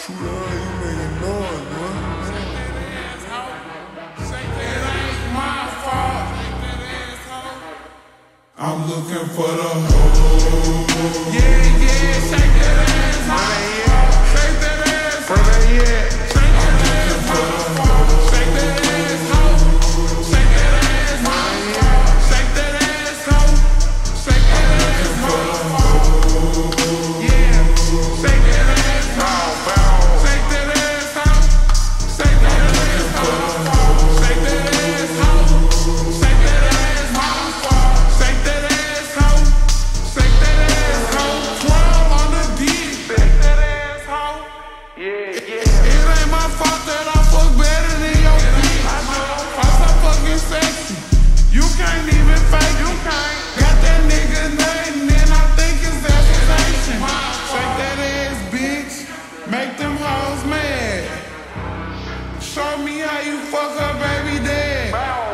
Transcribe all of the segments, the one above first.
True that, you making noise, man. Shake that asshole. Shake that, it ain't my fault. Shake that asshole. I'm looking for the hoe. Yeah, yeah, shake that asshole. Shake that asshole. Where they at? Shake that asshole. Shake that asshole. Shake that asshole. Shake that asshole. Shake that asshole. Yeah, shake that asshole. Shake that asshole. Shake that asshole. Shake that asshole. Shake that asshole. Shake that asshole. Shake that asshole. 12 on the dick. Shake that asshole. Yeah. It ain't my fault that I fuck better than your bitch. I'm so fucking sexy. You can't even fake. You can't. Got that nigga nothing and I think it's accusation. Shake that ass, bitch. Make them hoes mad. Show me how you fuck her baby dad.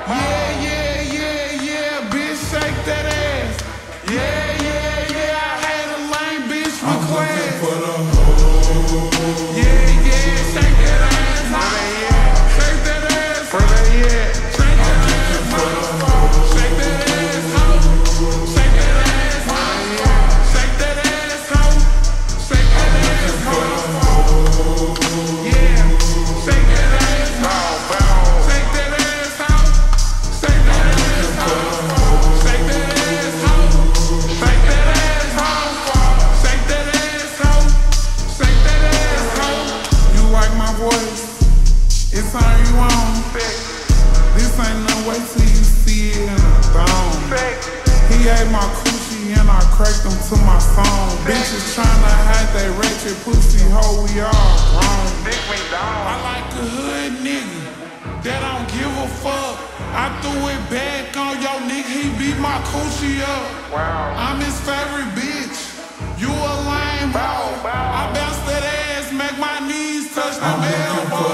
Yeah, bitch, shake that ass. Yeah, I had a lame bitch with class. I'm looking for the hoe. Yeah, shake that ass. Shake that ass. Where they at? Shake that ass. Shake that asshole. Shake that asshole. Shake that asshole. Shake that asshole. Yeah, shake that asshole. Shake that asshole. Shake that asshole. Shake that asshole. Shake that asshole. Shake that asshole. Shake that asshole. You like my voice? It's how you on. This ain't no way till you see it in the thong. He ate my coochie and I cracked him to my song. Bitches tryna hide they ratchet pussy hoe, we all wrong. I like a hood nigga that don't give a fuck. I threw it back on your nigga, he beat my coochie up. I'm his favorite bitch. You a lame hoe. I bounce that ass, make my knees touch the elbow.